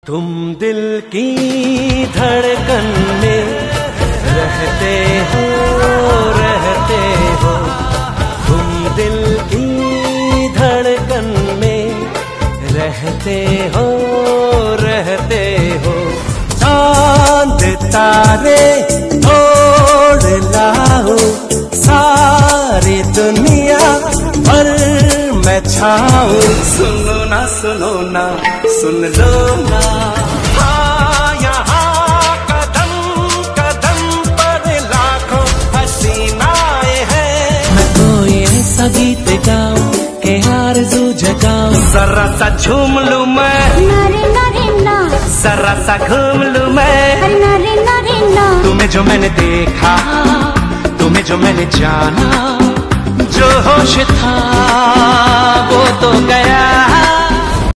तुम दिल की धड़कन में रहते हो तुम दिल की धड़कन में रहते हो चांद तारे तोड़ लाओ सारी दुनिया पर मैं छाऊं। सुनो ना सुन लो ना, हाँ यहाँ कदम कदम पर लाखों हसीनाएं हैं। मैं कोई ऐसा गीत गाऊं के आरज़ू जगाऊं। जरा सा झूम लूं मैं, जरा सा घूम लूं मैं। तुम्हें जो मैंने देखा, तुम्हें जो मैंने जाना, जो होश था वो तो गया।